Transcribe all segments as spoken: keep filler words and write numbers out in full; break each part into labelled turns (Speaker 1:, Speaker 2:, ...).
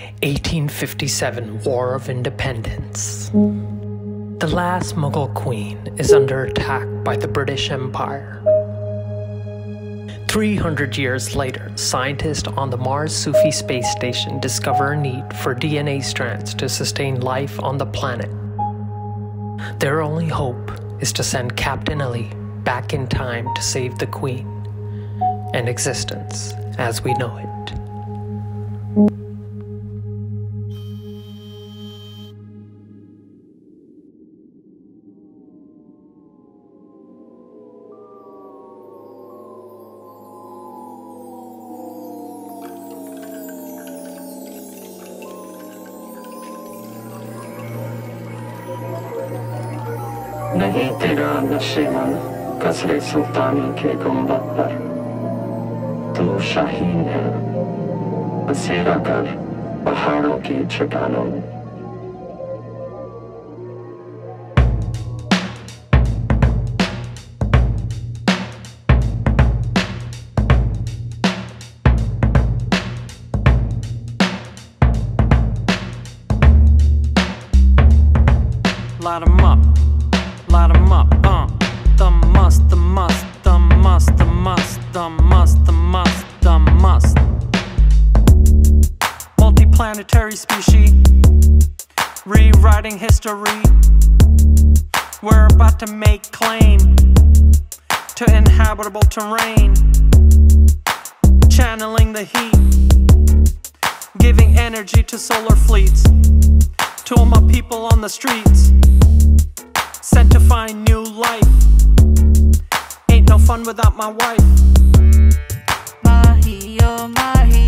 Speaker 1: eighteen fifty-seven War of Independence. The last Mughal queen is under attack by the British Empire. three hundred years later, scientists on the Mars Sufi space station discover a need for D N A strands to sustain life on the planet. Their only hope is to send Captain Ali back in time to save the queen and existence as we know it.
Speaker 2: नहीं तेरा नशेमन कसरे सुल्तानी के गुंबद पर तू शाहीन है बसेरा कर पहाड़ों की चट्टानों में
Speaker 3: Light 'em up. Light 'em up, uh The must, the must, the must, the must, the must, the must, the must Multiplanetary species rewriting history. We're about to make claim to inhabitable terrain, channeling the heat, giving energy to solar fleets, to all my people on the streets, sent to find new life. Ain't no fun without my wife.
Speaker 4: Mahi, oh Mahi,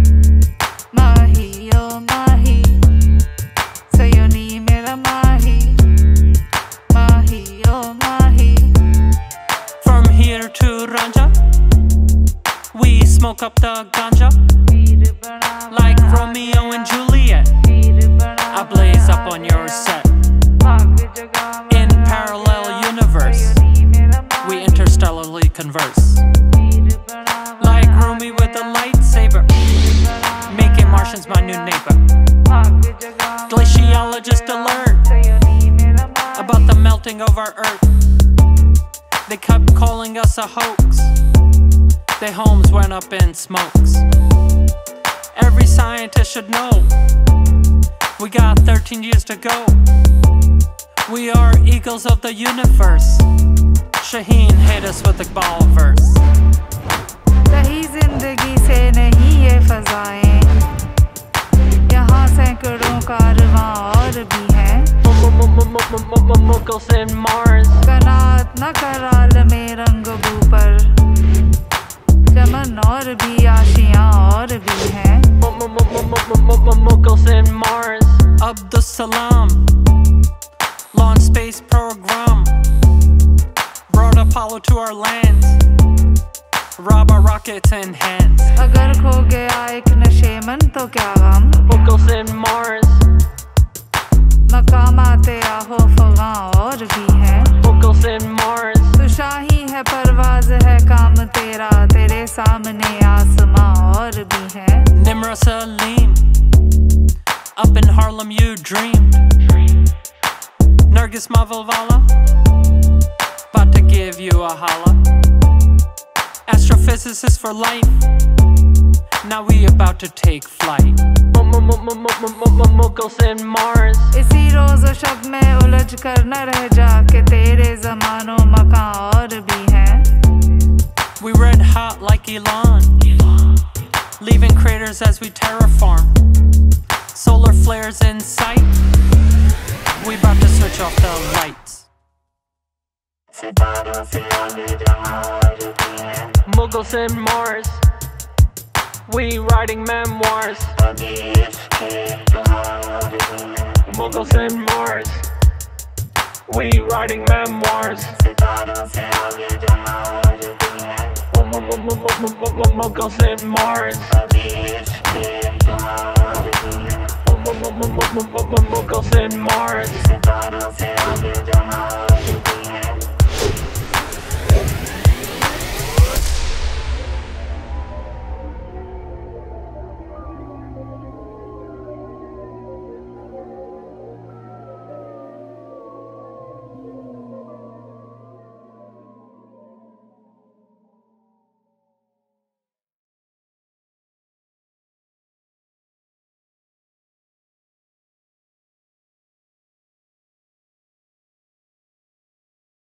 Speaker 4: Mahi, oh Mahi, Sayoni mera Mahi, Mahi, oh Mahi.
Speaker 3: From here to Ranja, we smoke up the ganja, like Romeo and Juliet. I blaze up on your set. In parallel universe, we interstellarly converse, like Rumi with a lightsaber, making Martians my new neighbor. Glaciologist alert about the melting of our earth. They kept calling us a hoax. Their homes went up in smokes. Every scientist should know we got thirteen years to go. We are eagles of the universe. Shaheen hit us with the ball verse.
Speaker 4: सही जिंदगी से नहीं ये फजाएं, यहाँ सैकड़ों कारवां और भी हैं.
Speaker 3: Mughals in Mars.
Speaker 4: कनात न कराल में रंगबू पर, चमन और भी आशियाँ और भी हैं.
Speaker 3: Mughals in Mars. Abdus Salam, launch space program, brought Apollo to our lands, rob our rockets and hands.
Speaker 4: अगर खो गया एक नशेमन तो क्या गम,
Speaker 3: Mughals in Mars.
Speaker 4: मकामात आहो फगां और भी हैं.
Speaker 3: Mughals in Mars.
Speaker 4: तू शाही है परवाज़ है काम तेरा, तेरे सामने आसमां और भी हैं.
Speaker 3: Nimra Salim, up in Harlem you dreamed. Nargis Mavalvala, about to give you a holla. Astrophysicist for life, now we about to take flight. Mughals in Mars.
Speaker 4: इसी रोज़ और शब में उलझ कर न रह जा कि तेरे ज़मानों मकां और भी हैं.
Speaker 3: We red hot like Elon, leaving craters as we terraform. Solar flares in sight, we about to switch off the lights. Mughals in Mars, we writing memoirs. Mughals in Mars, we writing memoirs. Mughals in Mars. Mughals in Mars.